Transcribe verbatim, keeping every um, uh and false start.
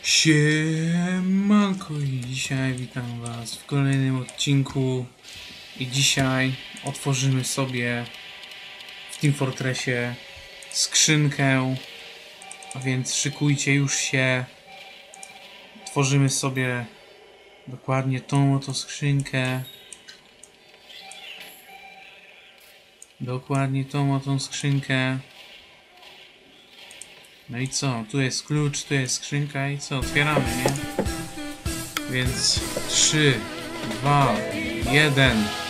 Siemanko i dzisiaj witam was w kolejnym odcinku i dzisiaj otworzymy sobie w Team Fortressie skrzynkę, a więc szykujcie już się. Tworzymy sobie dokładnie tą oto skrzynkę. Dokładnie tą oto skrzynkę. No i co? Tu jest klucz, tu jest skrzynka i co? Otwieramy, nie? Więc trzy, dwa, jeden.